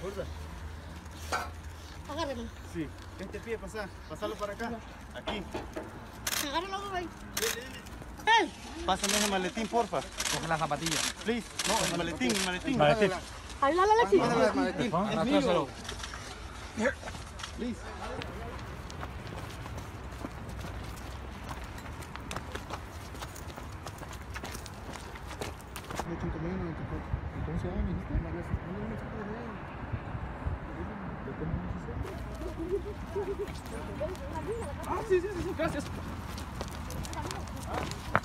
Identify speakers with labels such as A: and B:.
A: Agárralo.
B: Sí. Este pie, pasalo para acá. Aquí.
A: Agárralo, güey.
B: Pásame ese maletín, porfa.
C: Coge la zapatilla.
B: Please. No, el maletín.
A: Ahí, dale, Alexis.
B: Pásale el maletín.
C: Arrastráselo.
B: Please.
C: ¿Cómo se llama, mi hijita? Ah, sí, gracias.